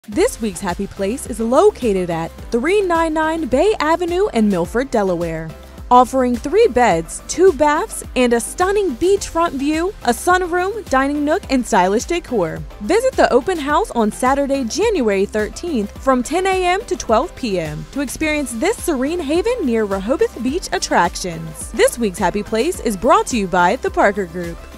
This week's happy place is located at 399 Bay Avenue in Milford, Delaware. Offering 3 beds, 2 baths, and a stunning beachfront view, a sunroom, dining nook, and stylish decor. Visit the open house on Saturday, January 13th from 10 a.m. to 12 p.m. to experience this serene haven near Rehoboth Beach attractions. This week's happy place is brought to you by the Parker Group.